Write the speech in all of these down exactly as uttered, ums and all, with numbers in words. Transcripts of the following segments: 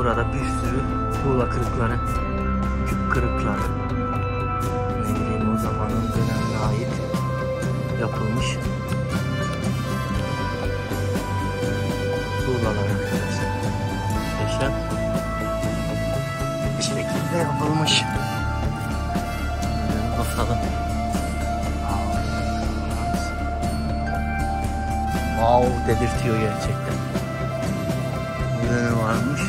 Burada bir sürü tuğla kırıkları, küp kırıkları, ne bileyim o zamanın dönemine ait yapılmış tuğlalar arkadaşlar. Muhteşem bir şekilde yapılmış. Bakalım. Wow dedirtiyor gerçekten. Burada ne varmış?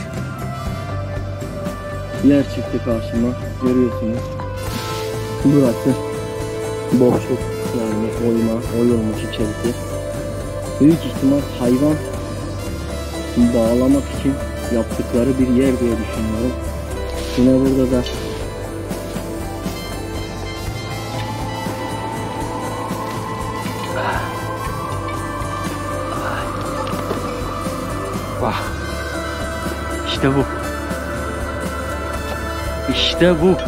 Yer çıktı karşıma, görüyorsunuz. Burası boşluk, yani oyma, oyulmuş içerisi. Büyük ihtimal hayvan bağlamak için yaptıkları bir yer diye düşünüyorum. Yine burada da vah. İşte bu. İşte bu.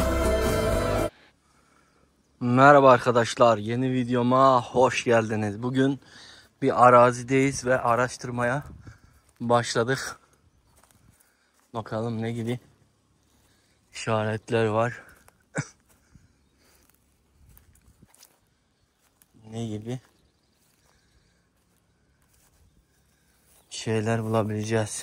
Merhaba arkadaşlar. Yeni videoma hoş geldiniz. Bugün bir arazideyiz ve araştırmaya başladık. Bakalım ne gibi işaretler var. Ne gibi şeyler bulabileceğiz.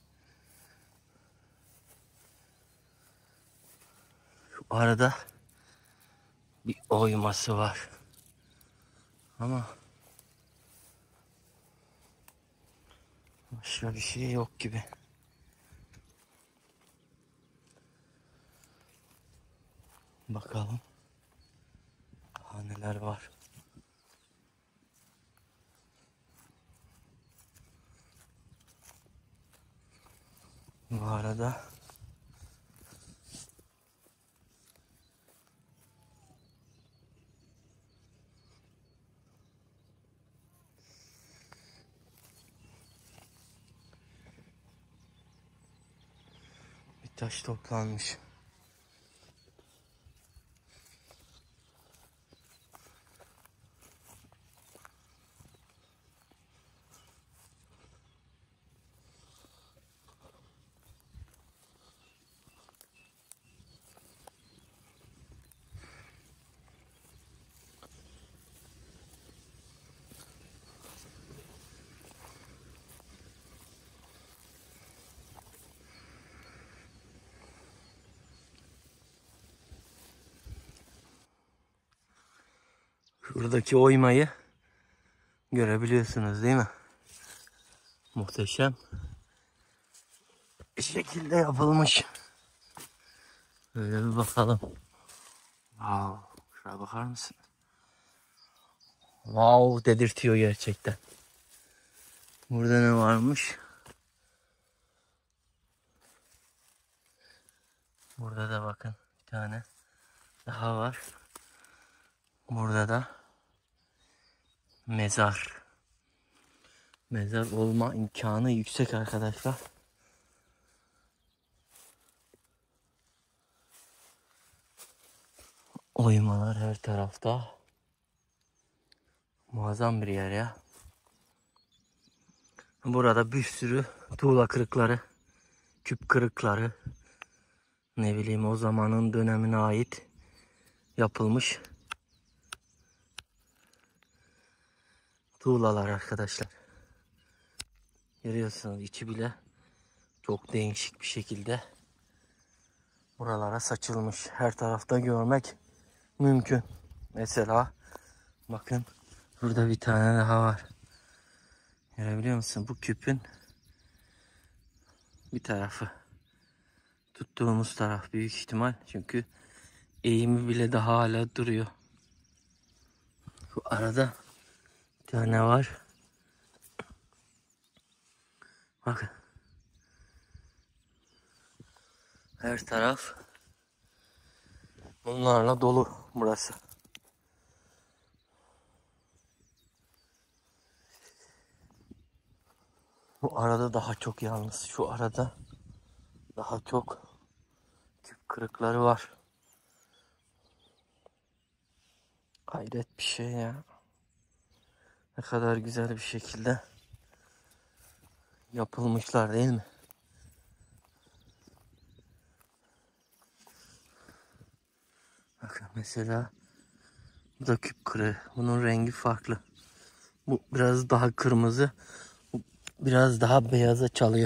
Şu arada bir oyması var. Ama başka bir şey yok gibi. Bakalım. Daha neler var. Bu arada bir taş toplanmış. Şuradaki oymayı görebiliyorsunuz değil mi? Muhteşem bir şekilde yapılmış. Böyle bir bakalım. Wow, şuraya bakar mısın? Wow dedirtiyor gerçekten. Burada ne varmış? Burada da bakın bir tane daha var. Burada da mezar. Mezar olma imkanı yüksek arkadaşlar. Oymalar her tarafta. Muazzam bir yer ya. Burada bir sürü tuğla kırıkları, küp kırıkları, ne bileyim o zamanın dönemine ait yapılmış tuğlalar arkadaşlar. Görüyorsunuz içi bile çok değişik bir şekilde buralara saçılmış. Her tarafta görmek mümkün. Mesela bakın burada bir tane daha var. Görebiliyor musun? Bu küpün bir tarafı. Tuttuğumuz taraf büyük ihtimal. Çünkü eğimi bile daha hala duruyor. Şu arada bir tane var. Bakın. Her taraf bunlarla dolu burası. Bu arada daha çok yalnız. Şu arada daha çok küp kırıkları var. Hayret bir şey ya. Ne kadar güzel bir şekilde yapılmışlar değil mi? Bakın mesela bu da küp kırığı. Bunun rengi farklı. Bu biraz daha kırmızı. Bu biraz daha beyaza çalıyor.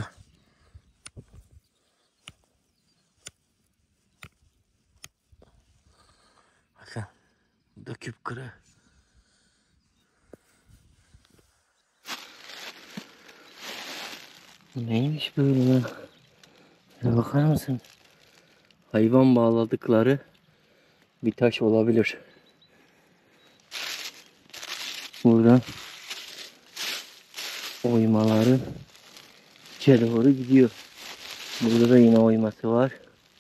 Bakın bu da küp kırığı. Neymiş böyle ya? Ya bakar mısın? Hayvan bağladıkları bir taş olabilir. Burada oymaları içe doğru gidiyor. Burada da yine oyması var.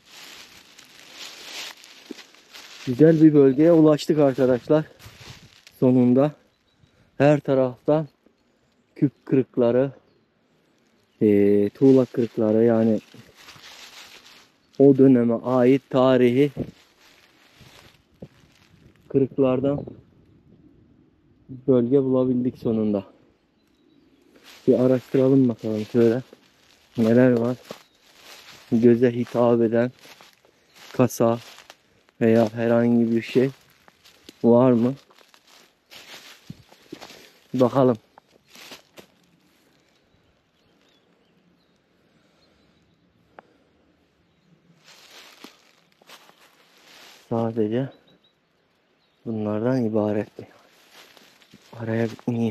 Güzel bir bölgeye ulaştık arkadaşlar. Sonunda her taraftan küp kırıkları, e, tuğla kırıkları, yani o döneme ait tarihi kırıklardan bölge bulabildik sonunda. Bir araştıralım bakalım şöyle neler var. Göze hitap eden kasa veya herhangi bir şey var mı? Bakalım. Sadece bunlardan ibaret mi? Araya ineyim.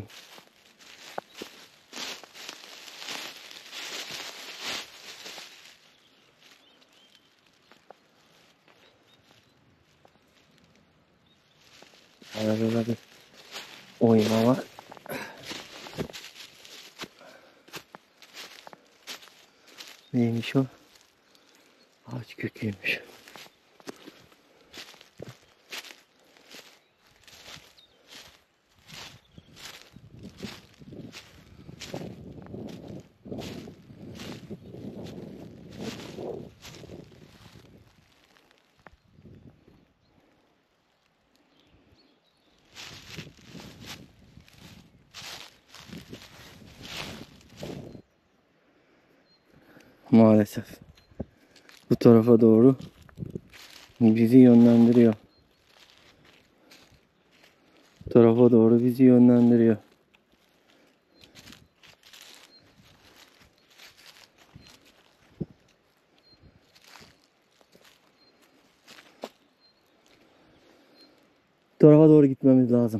Arada bir oyma var. Neymiş o? Ağaç köküymüş. Maalesef bu tarafa doğru bizi yönlendiriyor. Bu tarafa doğru bizi yönlendiriyor. Bu tarafa doğru gitmemiz lazım.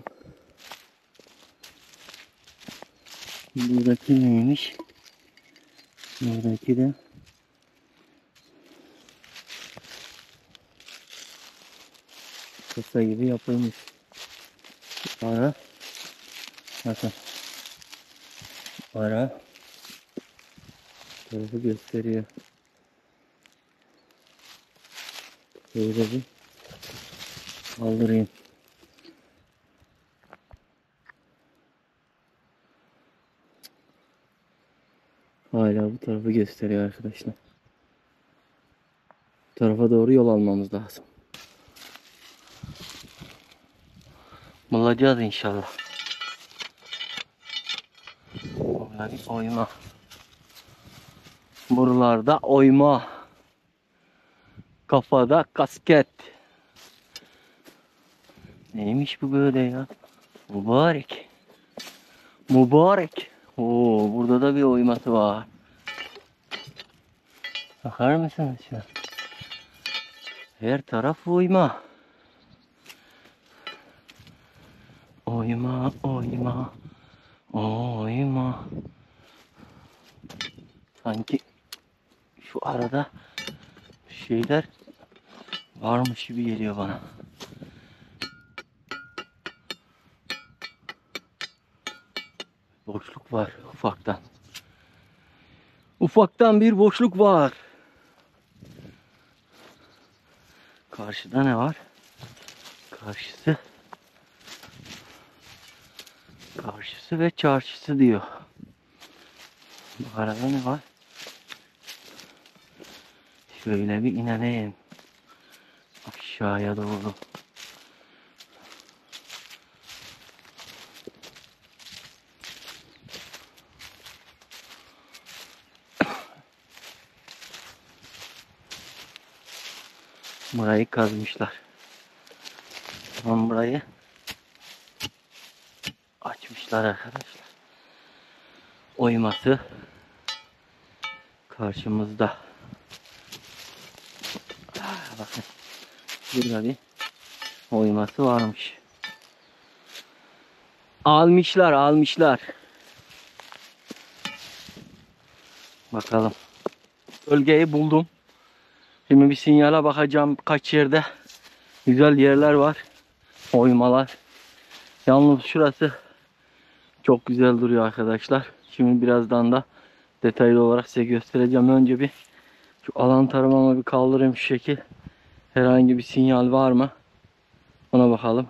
Buradaki neymiş? Buradaki de kasa gibi yapılmış. Ara. Bakın. Ara. Tarafı gösteriyor. Böyle bir kaldırayım. Hala bu tarafı gösteriyor arkadaşlar. Bu tarafa doğru yol almamız lazım. Bulacağız inşallah. Burada bir oyma. Buralarda oyma. Kafada kasket. Neymiş bu böyle ya? Mübarek. Mübarek. Oo, burada da bir oyması var. Bakar mısınız şu? Her taraf oyma. Oyma, oyma. Oyma. Sanki şu arada şeyler varmış gibi geliyor bana. Boşluk var ufaktan. Ufaktan bir boşluk var. Karşıda ne var? Karşısı. Karşısı ve çarşısı diyor. Bu arada ne var? Şöyle bir inelim. Aşağıya doğru. Burayı kazmışlar. Tamam, burayı açmışlar arkadaşlar. Oyması karşımızda. Ah, bakın. Burada bir oyması varmış. Almışlar, almışlar. Bakalım. Bölgeyi buldum. Şimdi bir sinyale bakacağım. Kaç yerde güzel yerler var. Oymalar. Yalnız şurası çok güzel duruyor arkadaşlar. Şimdi birazdan da detaylı olarak size göstereceğim. Önce bir şu alan taramamı bir kaldırayım şu şekil. Herhangi bir sinyal var mı? Ona bakalım.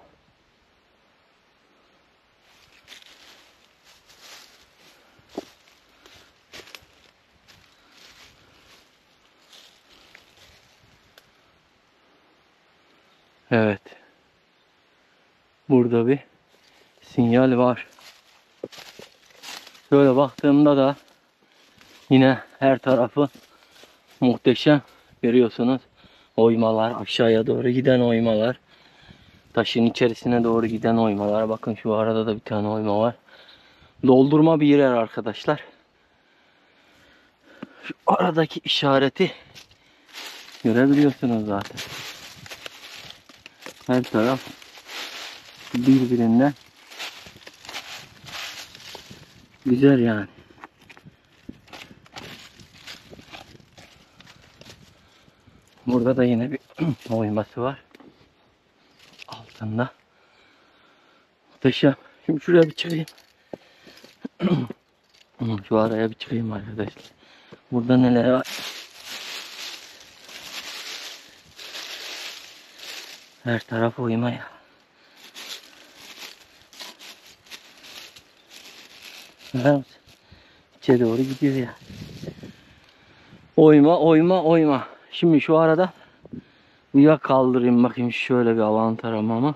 Evet. Burada bir sinyal var. Şöyle baktığımda da yine her tarafı muhteşem. Görüyorsunuz. Oymalar, aşağıya doğru giden oymalar. Taşın içerisine doğru giden oymalar. Bakın şu arada da bir tane oyma var. Doldurma bir yer arkadaşlar. Şu aradaki işareti görebiliyorsunuz zaten. Her taraf birbirinden güzel yani. Burada da yine bir oyması var. Altında. Muhteşem. Şimdi şuraya bir çıkayım. Şu araya bir çıkayım arkadaşlar. Burada neler var? Her taraf oyma ya. Görüyor musun? İçe doğru gidiyor ya. Oyma, oyma, oyma. Şimdi şu arada bir yak kaldırayım bakayım şöyle bir alan taramamı.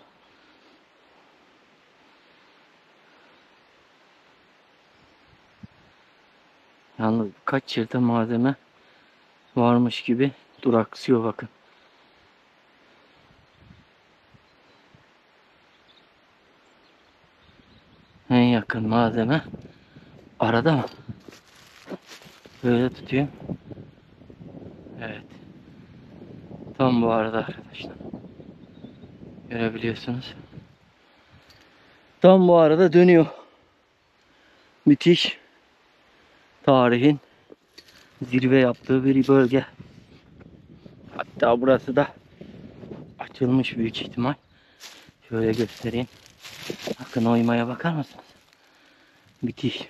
Yalnız kaç yerde malzeme varmış gibi duraksıyor bakın. En yakın malzeme arada mı? Böyle tutayım. Evet. Tam bu arada arkadaşlar. Görebiliyorsunuz. Tam bu arada dönüyor. Müthiş. Tarihin zirve yaptığı bir bölge. Hatta burası da açılmış büyük ihtimal. Şöyle göstereyim. Bakın oymaya bakar mısınız? Müthiş.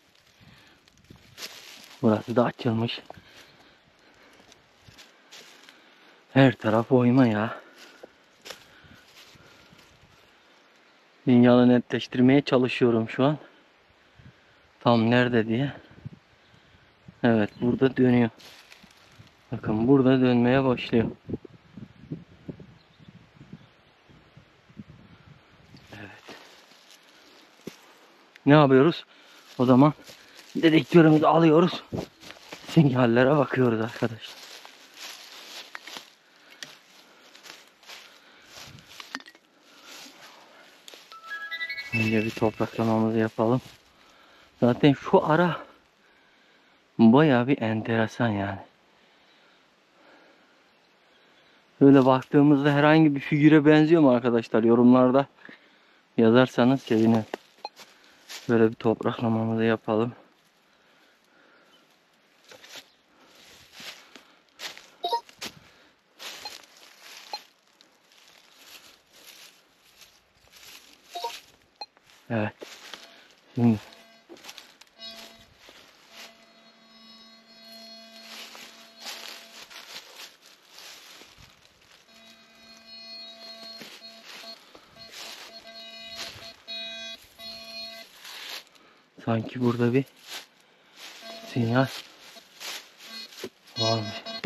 Burası da açılmış. Her taraf oyma ya. Dünyalı netleştirmeye çalışıyorum şu an. Tam nerede diye. Evet, burada dönüyor. Bakın burada dönmeye başlıyor. Evet. Ne yapıyoruz? O zaman dedektörümüzü alıyoruz. Sinyallere bakıyoruz arkadaşlar. Önce bir topraklamamızı yapalım. Zaten şu ara bayağı bir enteresan yani. Böyle baktığımızda herhangi bir figüre benziyor mu arkadaşlar? Yorumlarda yazarsanız sevinirim. Böyle bir topraklamamızı yapalım. Evet. Şimdi sanki burada bir sinyal varmış.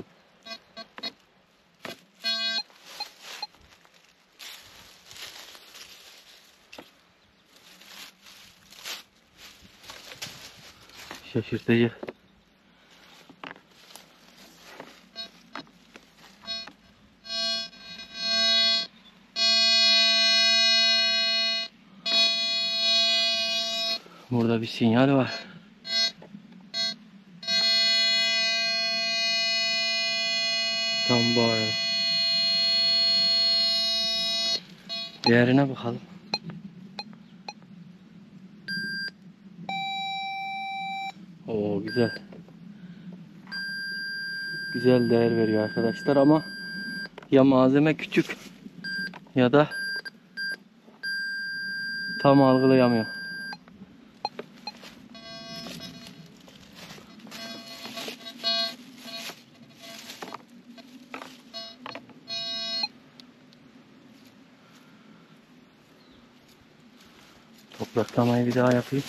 Şaşırtıcı. Burada bir sinyal var. Tam bu arada. Diğerine bakalım. Oo, güzel. Güzel değer veriyor arkadaşlar ama ya malzeme küçük ya da tam algılayamıyor. Topraklamayı bir daha yapayım.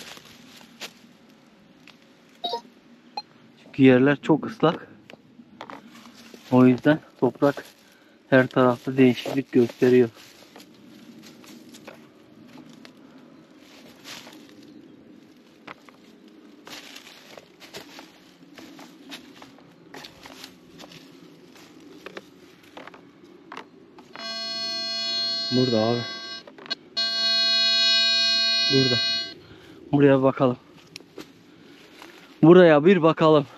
Çünkü yerler çok ıslak. O yüzden toprak her tarafta değişiklik gösteriyor. Burada abi. Burada. Buraya bakalım. Buraya bir bakalım.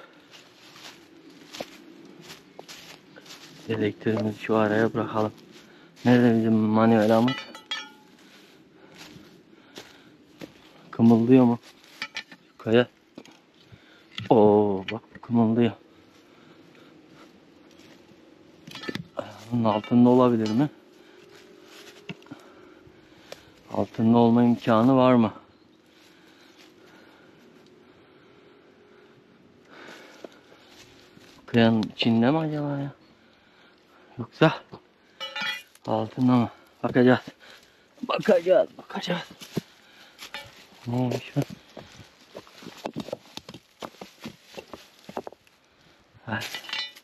Elektriğimizi şu araya bırakalım. Nerede bizim manuel amut? Kımıldıyor mu? Kaya. Oo, bak kımıldıyor. Bunun altında olabilir mi? Altında olma imkanı var mı? Kayanın içinde mi acaba ya? Yoksa altında mı? Bakacağız. Bakacağız, bakacağız. Neymiş bu? Evet.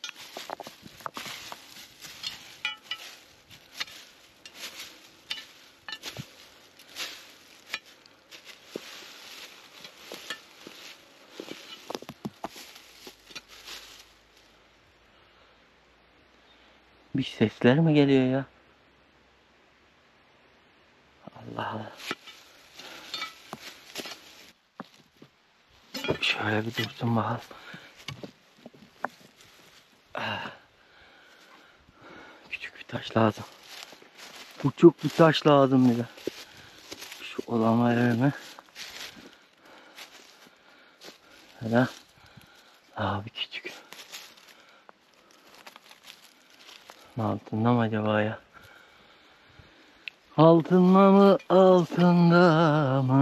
Bir sesler mi geliyor ya? Allah Allah. Şöyle bir dursun bakalım. Küçük bir taş lazım. Küçük bir taş lazım bize. Şu olama yerine. Hele. Abi küçük. Altında mı acaba ya? Altında mı, altında mı?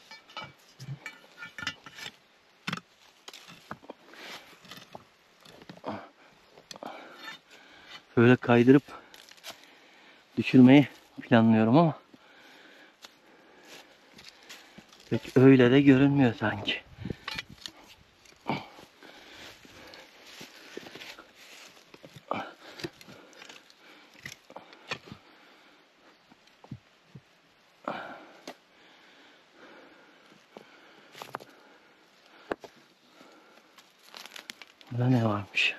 Böyle kaydırıp düşürmeyi planlıyorum ama pek öyle de görünmüyor sanki. Burada ne varmış?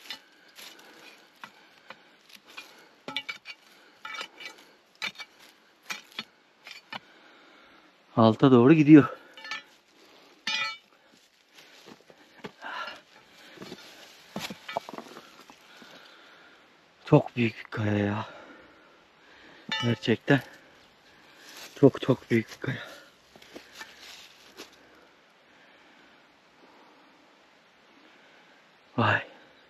Alta doğru gidiyor. Çok büyük bir kaya ya. Gerçekten çok çok büyük bir kaya. Vay.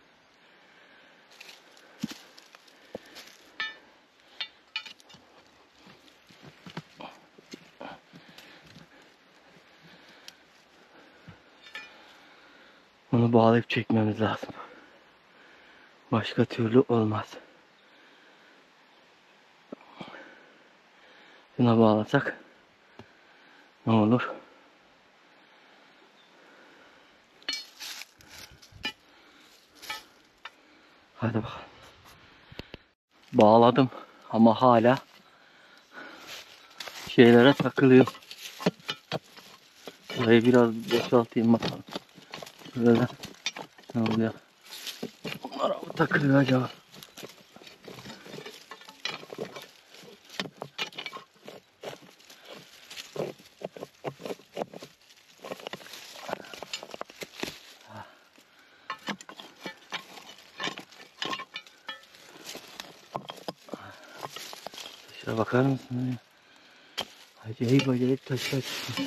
Bunu bağlayıp çekmemiz lazım. Başka türlü olmaz. Buna bağlasak ne olur? Hadi bakalım. Bağladım ama hala şeylere takılıyor. Burayı biraz boşaltayım bakalım. Böyle ne oluyor? Bunlara mı takılıyor acaba? Taşlara bakar mısın? Acayip acayip taşlar çıkıyor.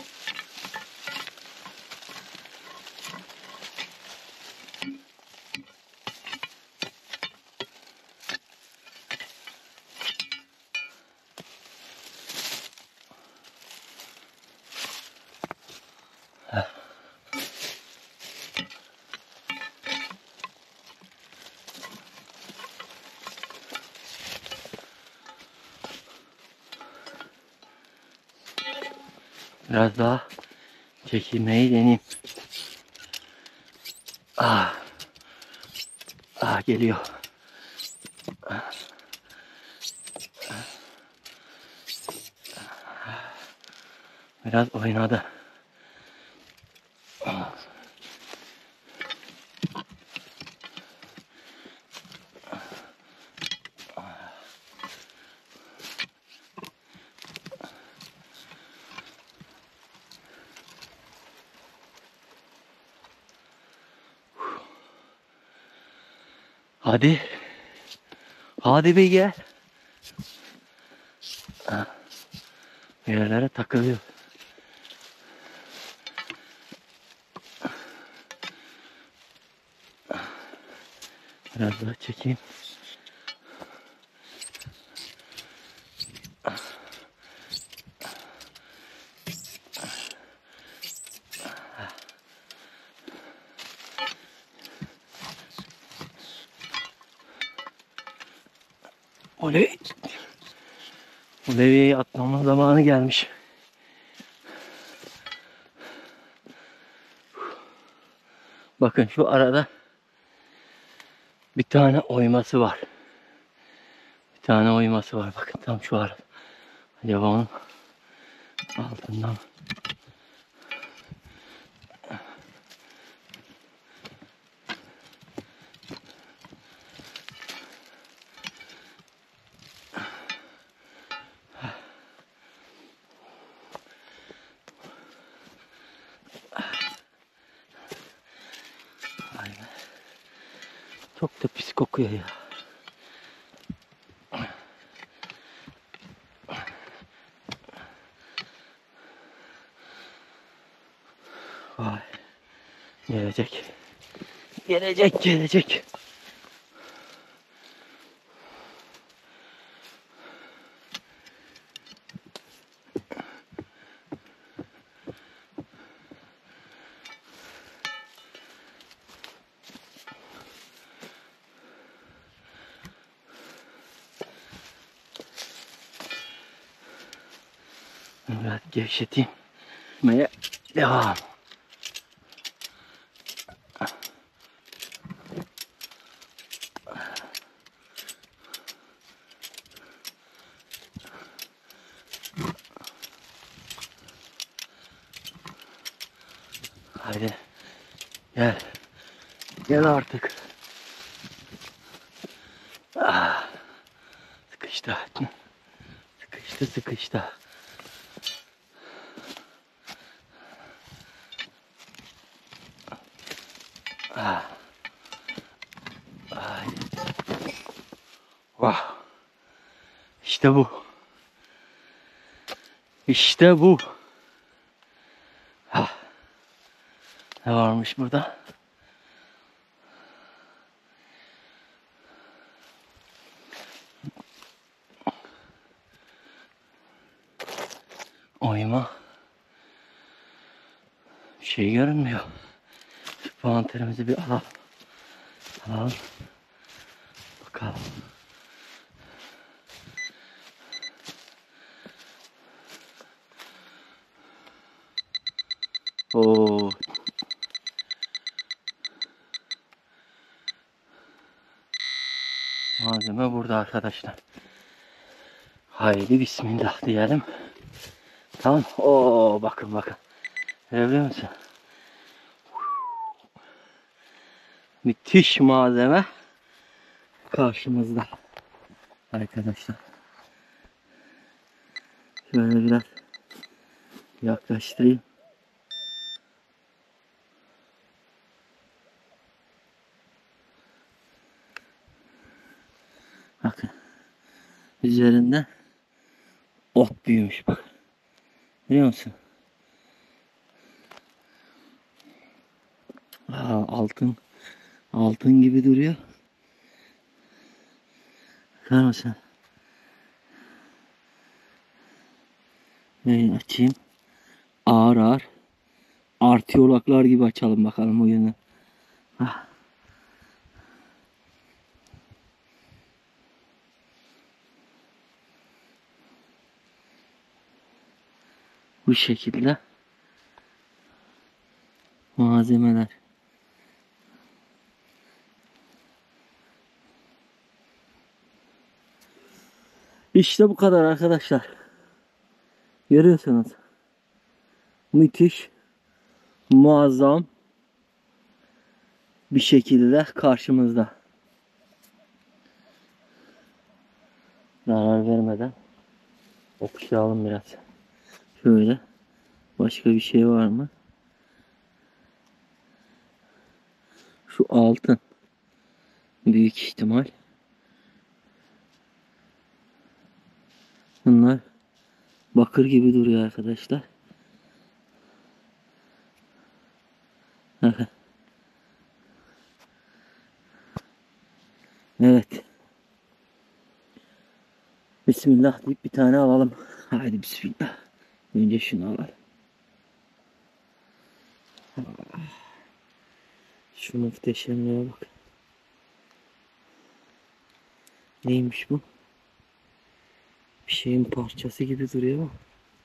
Biraz daha çekilmeyi deneyeyim. Ah. Ah geliyor. Biraz oynadı. Hadi. Hadi bir gel. Bir yerlere takılıyor. Biraz daha çekeyim. Oley. Bu leviyeyi atlama zamanı gelmiş. Bakın şu arada bir tane oyması var. Bir tane oyması var. Bakın tam şu arada. Acaba onun altından. Aynen. Çok da pis kokuyor ya. Vay. Gelecek. Gelecek, gelecek. Biraz gevşeteyim. Meye devam. Haydi. Gel. Gel artık. Ah. Sıkıştı. Sıkıştı sıkıştı. Ah. Ay. Vah. İşte bu. İşte bu. Ah. Ne varmış burada? Oyma. Bir şey görünmüyor. Şu panterimizi bir alalım. Alalım. Bakalım. Oo. Malzeme burada arkadaşlar. Haydi bismillah diyelim. Tamam. Oo bakın bakın. Görebiliyor musun? Müthiş malzeme karşımızda. Arkadaşlar. Şöyle biraz yaklaştırayım. Bakın. Üzerinde Çok büyümüş bak. Biliyor musun? Aa, altın. Altın gibi duruyor. Bakar mısın? Ben açayım. Ağır ağır. Artiyolaklar gibi açalım bakalım o yüzden. Ah. Bu şekilde malzemeler. İşte bu kadar arkadaşlar. Görüyorsunuz. Müthiş, muazzam bir şekilde karşımızda. Zarar vermeden okşayalım biraz. Şöyle. Başka bir şey var mı? Şu altın. Büyük ihtimal. Bunlar bakır gibi duruyor arkadaşlar. Evet. Bismillah deyip bir tane alalım. Haydi bismillah. Önce şunu alalım. Şu muhteşemliğe bak. Neymiş bu? Bir şeyin parçası gibi duruyor ama.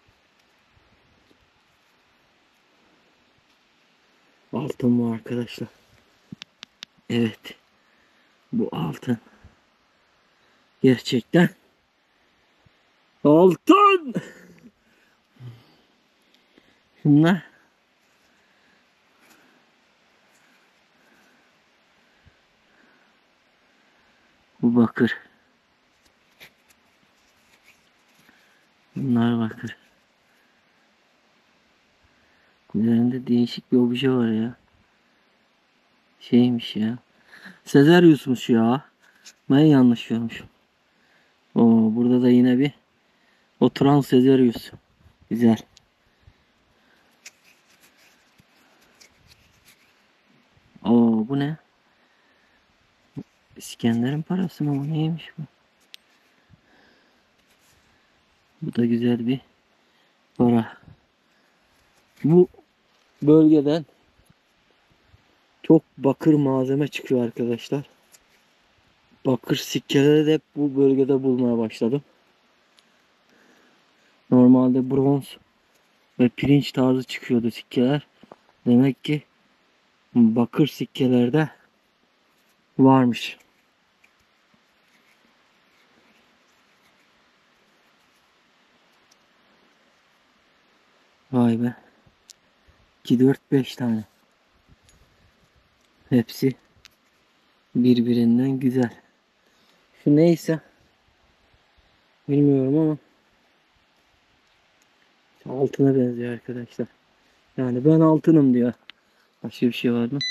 Altın bu arkadaşlar. Evet. Bu altın. Gerçekten altın. Bunlar bu bakır. Bunlar bakır. Üzerinde değişik bir obje var ya. Şeymiş ya. Sezerius'muş ya. Ben yanlış görmüşüm. Oo, burada da yine bir oturan Sezerius. Güzel. Oo, bu ne? İskender'in parası mı? Bu neymiş bu? Bu da güzel bir para. Bu bölgeden çok bakır malzeme çıkıyor arkadaşlar. Bakır sikkeleri de hep bu bölgede bulmaya başladım. Normalde bronz ve pirinç tarzı çıkıyordu sikkeler. Demek ki bakır sikkelerde varmış. Vay be. iki, dört, beş tane. Hepsi birbirinden güzel. Şu neyse bilmiyorum ama altına benziyor arkadaşlar. Yani ben altınım diyor. Başka bir şey var mı?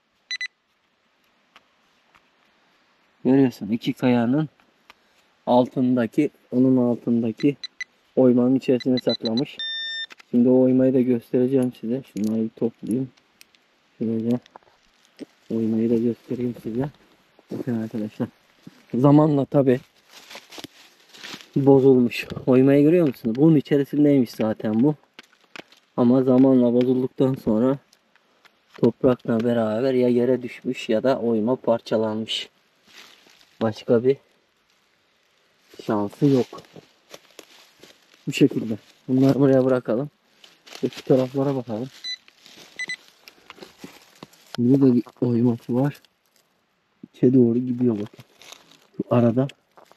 Görüyorsun iki kayanın altındaki, onun altındaki oymanın içerisine saklamış. Şimdi o oymayı da göstereceğim size. Şunları bir toplayayım. Şöyle oymayı da göstereyim size. Bakın arkadaşlar. Zamanla tabi bozulmuş. Oymayı görüyor musunuz? Bunun içerisindeymiş zaten bu. Ama zamanla bozulduktan sonra toprakla beraber ya yere düşmüş ya da oyma parçalanmış. Başka bir şansı yok. Bu şekilde. Bunları buraya bırakalım. Şu taraflara bakalım. Burada da bir oyması var. İçe doğru gidiyor bakın. Şu arada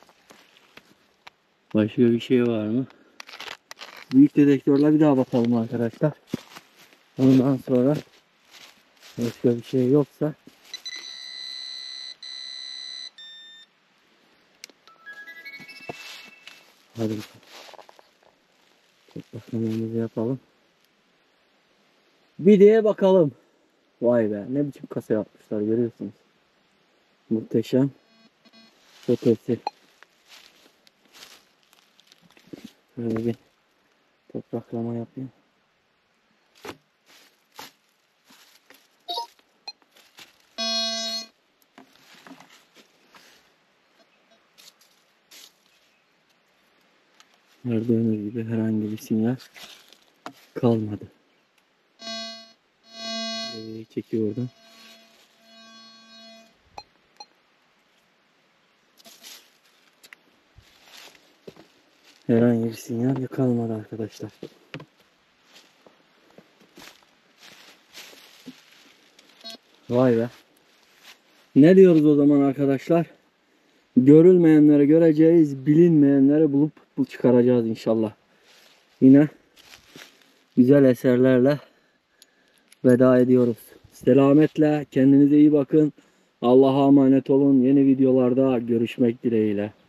başka bir şey var mı? Büyük dedektörle bir daha bakalım arkadaşlar. Ondan sonra başka bir şey yoksa hadi bakalım. Bakımımızı yapalım. Bir diye bakalım. Vay be, ne biçim kasa yapmışlar görüyorsunuz. Muhteşem. Ötesi. Şöyle bir topraklama yapayım. Gördüğünüz gibi herhangi bir sinyal kalmadı. Ee, çekiyordum. Herhangi bir sinyal kalmadı arkadaşlar. Vay be. Ne diyoruz o zaman arkadaşlar? Görülmeyenleri göreceğiz, bilinmeyenleri bulup bu çıkaracağız inşallah. Yine güzel eserlerle veda ediyoruz. Selametle, kendinize iyi bakın. Allah'a emanet olun. Yeni videolarda görüşmek dileğiyle.